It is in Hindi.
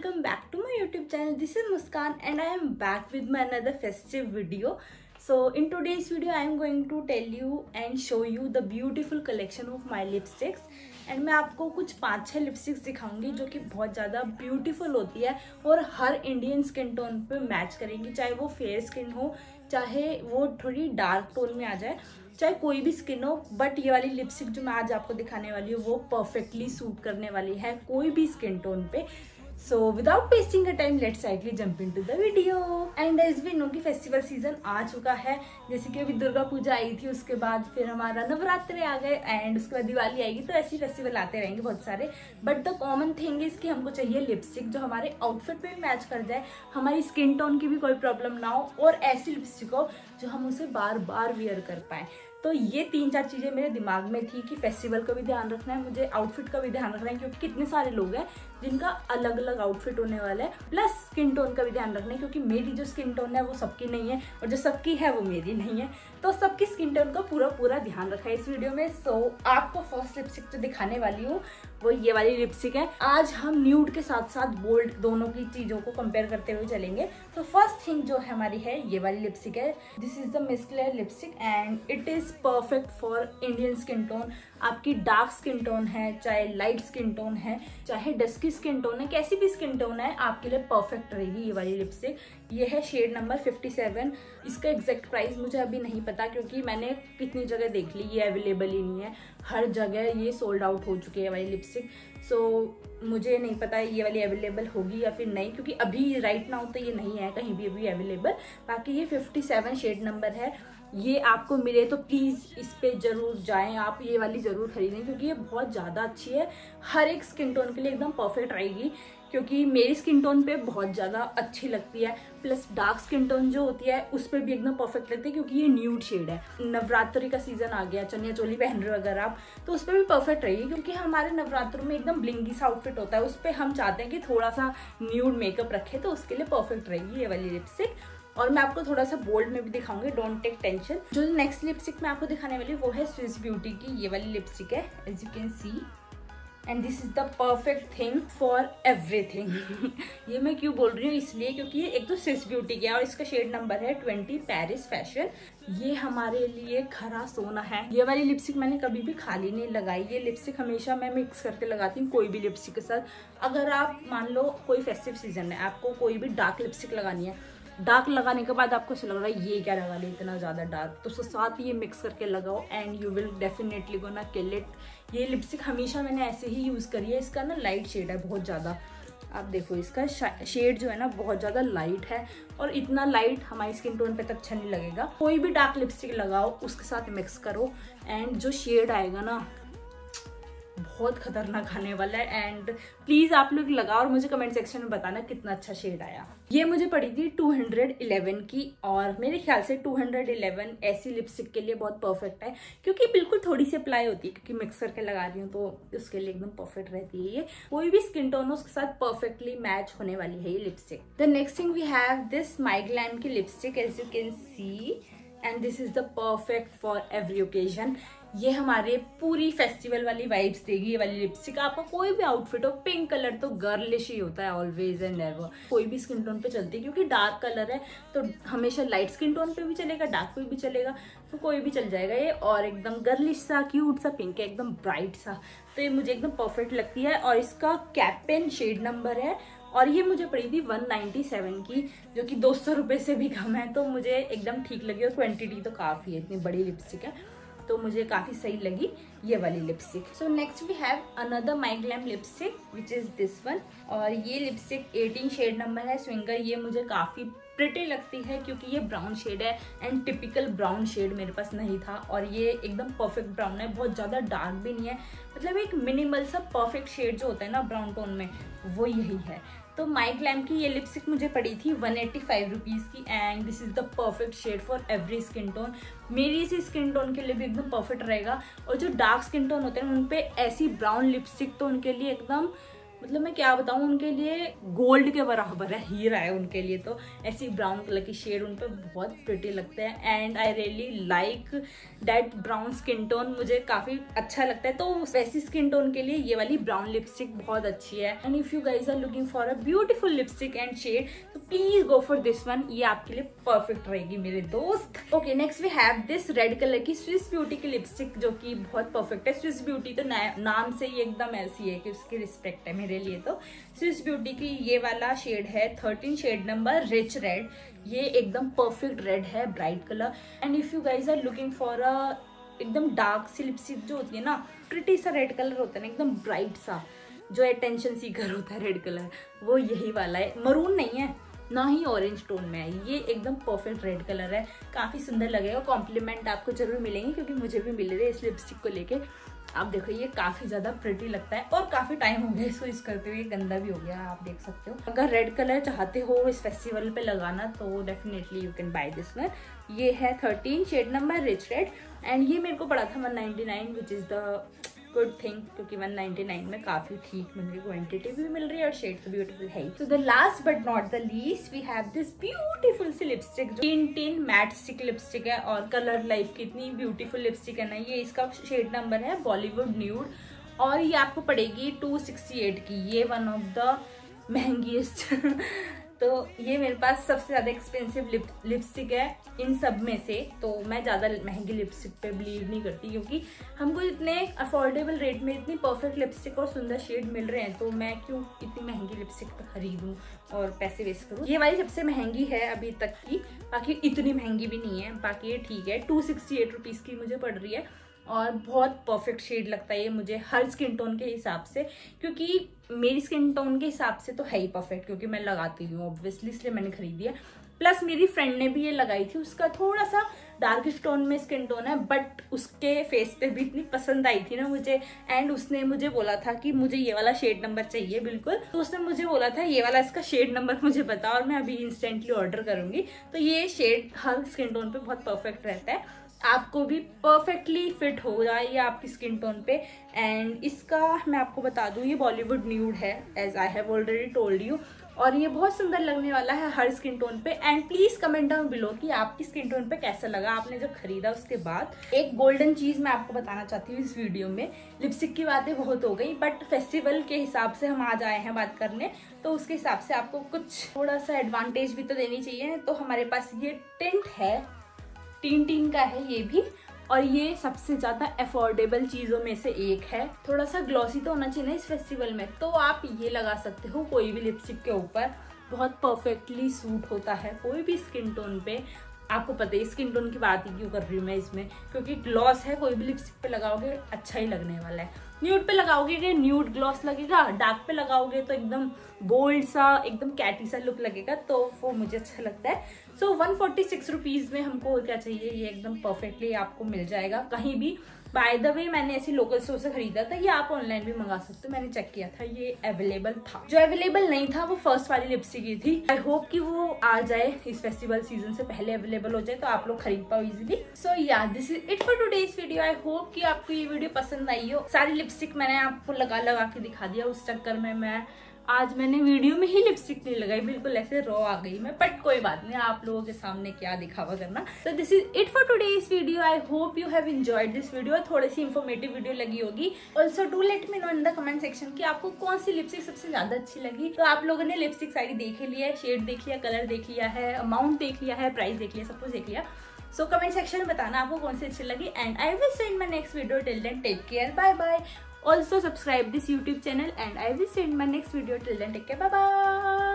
welcome back to my YouTube channel. This is Muskan and I am back with my another festive video. So in today's video I am going to tell you and show you the beautiful collection of my lipsticks. And मैं आपको कुछ 5-6 लिपस्टिक्स दिखाऊंगी जो कि बहुत ज़्यादा ब्यूटीफुल होती है और हर इंडियन स्किन टोन पे मैच करेंगी, चाहे वो फेयर स्किन हो, चाहे वो थोड़ी डार्क टोन में आ जाए, चाहे कोई भी स्किन हो। बट ये वाली लिपस्टिक जो मैं आज आपको दिखाने वाली हूँ वो परफेक्टली सूट करने वाली है कोई भी स्किन टोन पे। So without wasting a time, let's directly jump into the video. And as we know कि फेस्टिवल सीजन आ चुका है, जैसे कि अभी दुर्गा पूजा आई थी, उसके बाद फिर हमारा नवरात्रे आ गए एंड उसके बाद दिवाली आएगी, तो ऐसे फेस्टिवल आते रहेंगे बहुत सारे। But the common thing is कि हमको चाहिए लिपस्टिक जो हमारे आउटफिट पे भी मैच कर जाए, हमारी स्किन टोन की भी कोई प्रॉब्लम ना हो और ऐसी लिपस्टिक हो जो हम उसे बार बार वियर कर पाए। तो ये 3-4 चीज़ें मेरे दिमाग में थी कि फेस्टिवल का भी ध्यान रखना है, मुझे आउटफिट का भी ध्यान रखना है क्योंकि कितने सारे लोग हैं जिनका अलग अलग आउटफिट होने वाला है, प्लस स्किन टोन का भी ध्यान रखना है क्योंकि मेरी जो स्किन टोन है वो सबकी नहीं है और जो सबकी है वो मेरी नहीं है। तो सबकी स्किन टोन का पूरा ध्यान रखा है इस वीडियो में। सो आपको फर्स्ट लिपस्टिक जो दिखाने वाली हूँ वो ये वाली लिपस्टिक है। आज हम न्यूड के साथ साथ बोल्ड दोनों की चीज़ों को कंपेयर करते हुए चलेंगे। तो फर्स्ट थिंग जो है हमारी है ये वाली लिपस्टिक है। This is the Miss Claire lipstick and it is perfect for Indian skin tone. आपकी डार्क स्किन टोन है, चाहे लाइट स्किन टोन है, चाहे डस्की स्किन टोन है, कैसी भी स्किन टोन है आपके लिए परफेक्ट रहेगी ये वाली लिपस्टिक। ये है शेड नंबर 57। इसका एग्जैक्ट प्राइस मुझे अभी नहीं पता क्योंकि मैंने कितनी जगह देख ली, ये अवेलेबल ही नहीं है, हर जगह ये सोल्ड आउट हो चुकी है वाली लिपस्टिक। सो मुझे नहीं पता ये वाली अवेलेबल होगी या फिर नहीं, क्योंकि अभी राइट नाउ तो ये नहीं है कहीं भी अभी अवेलेबल। बाकी ये 57 शेड नंबर है। ये आपको मिले तो प्लीज़ इस पे ज़रूर जाएं, आप ये वाली ज़रूर खरीदें क्योंकि ये बहुत ज़्यादा अच्छी है, हर एक स्किन टोन के लिए एकदम परफेक्ट रहेगी क्योंकि मेरी स्किन टोन पे बहुत ज़्यादा अच्छी लगती है। प्लस डार्क स्किन टोन जो होती है उस पर भी एकदम परफेक्ट लगती है क्योंकि ये न्यूड शेड है। नवरात्रि का सीजन आ गया, चनिया चोली पहन रहे हो अगर आप, तो उस पर भी परफेक्ट रहेगी क्योंकि हमारे नवरात्रों में एकदम ब्लिंगी सा आउटफिट होता है, उस पर हम चाहते हैं कि थोड़ा सा न्यूड मेकअप रखे, तो उसके लिए परफेक्ट रहेगी ये वाली लिपस्टिक। और मैं आपको थोड़ा सा बोल्ड में भी दिखाऊंगी, डोंट टेक टेंशन। जो नेक्स्ट लिपस्टिक मैं आपको दिखाने वाली वो है स्विस ब्यूटी की ये वाली लिपस्टिक है, as you can see. And this is the perfect thing for everything. ये मैं क्यों बोल रही हूँ, इसलिए क्योंकि ये एक तो स्विस ब्यूटी की है और इसका शेड नंबर है 20 पेरिस फैशन। ये हमारे लिए खरा सोना है। ये वाली लिपस्टिक मैंने कभी भी खाली नहीं लगाई, ये लिपस्टिक हमेशा मैं मिक्स करके लगाती हूँ कोई भी लिपस्टिक के साथ। अगर आप मान लो कोई फेस्टिव सीजन है, आपको कोई भी डार्क लिपस्टिक लगानी है, डार्क लगाने के बाद आपको ऐसा लग रहा है ये क्या लगा लिया इतना ज़्यादा डार्क, तो उसके साथ ये मिक्स करके लगाओ and you will definitely gonna kill it. ये लिपस्टिक हमेशा मैंने ऐसे ही यूज़ करी है। इसका ना लाइट शेड है बहुत ज़्यादा, आप देखो इसका शेड जो है ना बहुत ज़्यादा लाइट है और इतना लाइट हमारी स्किन टोन पे तो अच्छा नहीं लगेगा। कोई भी डार्क लिपस्टिक लगाओ उसके साथ मिक्स करो एंड जो शेड आएगा ना बहुत खतरनाक आने वाला है। एंड प्लीज आप लोग लगाओ और मुझे कमेंट सेक्शन में बताना कितना अच्छा शेड आया। ये मुझे पड़ी थी 211 की और मेरे ख्याल से 211 ऐसी लिपस्टिक के लिए बहुत परफेक्ट है क्योंकि बिल्कुल थोड़ी सी अप्लाई होती है, क्योंकि मिक्स करके लगा रही हूँ तो उसके लिए एकदम परफेक्ट रहती है। ये कोई भी स्किन टोन हो उसके साथ परफेक्टली मैच होने वाली है ये lipstick. The next thing we have this My Glamm की lipstick, as you can see, and this is the perfect for every occasion. ये हमारे पूरी फेस्टिवल वाली वाइब्स देगी ये वाली लिपस्टिक। आपका कोई भी आउटफिट हो, पिंक कलर तो गर्लिश ही होता है ऑलवेज एंड एवर, कोई भी स्किन टोन पे चलती है क्योंकि डार्क कलर है तो हमेशा लाइट स्किन टोन पे भी चलेगा, डार्क पे भी चलेगा, तो कोई भी चल जाएगा ये। और एकदम गर्लिश सा क्यूट सा पिंक है, एकदम ब्राइट सा, तो ये मुझे एकदम परफेक्ट लगती है। और इसका कैपेन शेड नंबर है और ये मुझे पड़ी थी 197 की, जो कि 200 रुपये से भी कम है, तो मुझे एकदम ठीक लगी और क्वांटिटी तो काफ़ी है, इतनी बड़ी लिपस्टिक है तो मुझे काफ़ी सही लगी ये वाली lipstick. So next we have another My Glamm lipstick which is this one, और ये लिपस्टिक 18 शेड नंबर है, स्विंगर। ये मुझे काफ़ी प्रिटी लगती है क्योंकि ये ब्राउन शेड है एंड टिपिकल ब्राउन शेड मेरे पास नहीं था और ये एकदम परफेक्ट ब्राउन है, बहुत ज़्यादा डार्क भी नहीं है, मतलब एक मिनिमल सा परफेक्ट शेड जो होता है ना ब्राउन टोन में वो यही है। तो माई ग्लैम की ये लिपस्टिक मुझे पड़ी थी 185 रुपीज़ की and this is the perfect shade for every skin tone. मेरी इसी स्किन टोन के लिए भी एकदम परफेक्ट रहेगा और जो डार्क स्किन टोन होते हैं उन पे ऐसी ब्राउन लिपस्टिक तो उनके लिए एकदम मतलब मैं क्या बताऊँ, उनके लिए गोल्ड के बराबर है, हीरा है उनके लिए। तो ऐसी ब्राउन कलर की शेड उन पर बहुत प्रिटी लगते हैं and I really like that brown skin tone, मुझे काफ़ी अच्छा लगता है। तो वैसी स्किन टोन के लिए ये वाली ब्राउन लिपस्टिक बहुत अच्छी है। And if you guys are looking for a beautiful lipstick and shade तो please go for this one, ये आपके लिए परफेक्ट रहेगी मेरे दोस्त। Okay, next we have this red colour की स्विस ब्यूटी की लिपस्टिक जो कि बहुत परफेक्ट है। स्विस ब्यूटी तो नाम से ही एकदम ऐसी है कि उसकी रिस्पेक्ट है मेरे लिए। तो स्विस ब्यूटी की ये वाला शेड है 13 शेड नंबर रिच रेड, ये एकदम परफेक्ट रेड है, bright colour. And if you guys are looking for a एकदम डार्क सी लिपस्टिक जो होती है ना, प्रिटी सा रेड कलर होता है ना, एकदम ब्राइट सा, जो अटेंशन सीकर होता है रेड कलर, वो यही वाला है। मरून नहीं है ना ही ऑरेंज टोन में है, ये एकदम परफेक्ट रेड कलर है, काफ़ी सुंदर लगेगा। कॉम्प्लीमेंट आपको जरूर मिलेंगे क्योंकि मुझे भी मिले थे इस लिपस्टिक को लेके। आप देखो ये काफ़ी ज़्यादा प्रिटी लगता है और काफ़ी टाइम हो गया इसको यूज़ करते हुए, गंदा भी हो गया, आप देख सकते हो। अगर रेड कलर चाहते हो इस फेस्टिवल पे लगाना तो definitely you can buy this one. ये है 13 shade number rich red and ये मेरे को पड़ा था 199 which is the good thing, क्योंकि 199 में काफ़ी ठीक मिल रही, क्वांटिटी भी मिल रही है और शेड तो ब्यूटीफुल है। So the last but not the least we have this beautiful सी लिपस्टिक जो टिन मैट स्टिक लिपस्टिक है और कलर लाइफ की इतनी ब्यूटीफुल लिपस्टिक है ना। ये इसका शेड नंबर है बॉलीवुड न्यूड और ये आपको पड़ेगी 268 की। ये वन ऑफ द महंगीस्ट तो ये मेरे पास सबसे ज़्यादा एक्सपेंसिव लिपस्टिक है इन सब में से। तो मैं ज़्यादा महंगी लिपस्टिक पे बिलीव नहीं करती क्योंकि हमको इतने अफोर्डेबल रेट में इतनी परफेक्ट लिपस्टिक और सुंदर शेड मिल रहे हैं, तो मैं क्यों इतनी महंगी लिपस्टिक पे खरीदूँ और पैसे वेस्ट करूँ। ये वाली सबसे महंगी है अभी तक की, बाकी इतनी महंगी भी नहीं है, बाकी ये ठीक है। 268 रुपीज़ की मुझे पड़ रही है और बहुत परफेक्ट शेड लगता है ये मुझे हर स्किन टोन के हिसाब से, क्योंकि मेरी स्किन टोन के हिसाब से तो है ही परफेक्ट, क्योंकि मैं लगाती हूँ ऑब्वियसली, इसलिए मैंने खरीदी है। प्लस मेरी फ्रेंड ने भी ये लगाई थी, उसका थोड़ा सा डार्किश टोन में स्किन टोन है, बट उसके फेस पे भी इतनी पसंद आई थी ना मुझे, एंड उसने मुझे बोला था कि मुझे ये वाला शेड नंबर चाहिए बिल्कुल। तो उसने मुझे बोला था ये वाला इसका शेड नंबर मुझे बता और मैं अभी इंस्टेंटली ऑर्डर करूँगी। तो ये शेड हर स्किन टोन पे बहुत परफेक्ट रहता है, आपको भी परफेक्टली फिट हो जाए आपकी स्किन टोन पे। एंड इसका मैं आपको बता दूं ये बॉलीवुड न्यूड है as I have already told you, और ये बहुत सुंदर लगने वाला है हर स्किन टोन पे। And please comment down below कि आपकी स्किन टोन पे कैसा लगा आपने जब खरीदा उसके बाद। एक गोल्डन चीज मैं आपको बताना चाहती हूँ इस वीडियो में, लिपस्टिक की बातें बहुत हो गई बट फेस्टिवल के हिसाब से हम आज आए हैं बात करने, तो उसके हिसाब से आपको कुछ थोड़ा सा एडवांटेज भी तो देनी चाहिए। तो हमारे पास ये टिंट है, टीन का है ये भी, और ये सबसे ज़्यादा अफोर्डेबल चीज़ों में से एक है। थोड़ा सा ग्लॉसी तो होना चाहिए ना इस फेस्टिवल में, तो आप ये लगा सकते हो कोई भी लिपस्टिक के ऊपर, बहुत परफेक्टली सूट होता है कोई भी स्किन टोन पे। आपको पता है स्किन टोन की बात ही क्यों कर रही हूँ मैं इसमें, क्योंकि ग्लॉस है, कोई भी लिपस्टिक पे लगाओगे अच्छा ही लगने वाला है। न्यूड पे लगाओगे कि न्यूड ग्लॉस लगेगा, डार्क पे लगाओगे तो एकदम बोल्ड सा एकदम कैटी सा लुक लगेगा, तो वो मुझे अच्छा लगता है। सो 146 रुपीज़ में हमको क्या चाहिए, ये एकदम परफेक्टली आपको मिल जाएगा कहीं भी। बाय द वे मैंने ऐसी लोकल स्टोर से खरीदा था, ये आप ऑनलाइन भी मंगा सकते हो, मैंने चेक किया था ये अवेलेबल था। जो अवेलेबल नहीं था वो फर्स्ट वाली लिपस्टिक ही थी। आई होप कि वो आ जाए इस फेस्टिवल सीजन से पहले अवेलेबल हो जाए तो आप लोग खरीद पाओ easily. So yeah this is it for today's video. I hope कि आपको ये वीडियो पसंद आई हो। सारी लिपस्टिक मैंने आपको लगा के दिखा दिया, उस चक्कर में आज मैंने वीडियो में ही लिपस्टिक नहीं लगाई, बिल्कुल ऐसे रॉ आ गई मैं, बट कोई बात नहीं, आप लोगों के सामने क्या दिखावा करना। तो this is it for today's video. I hope you have enjoyed this video, थोड़ी सी इंफॉर्मेटिव वीडियो लगी होगी। Also do let me know in the comment section कि आपको कौन सी लिपस्टिक सबसे ज्यादा अच्छी लगी। तो आप लोगों ने लिपस्टिक सारी देख लिया है, शेड देख लिया, कलर देख लिया है, अमाउंट देख लिया है, प्राइस देख लिया, सब कुछ देख लिया। सो कमेंट सेक्शन में बताना आपको कौन सी अच्छी लगी, and I will see in my next video. Till then take care, bye bye. Also subscribe this YouTube channel and I will see you in my next video. Till then take care, bye bye.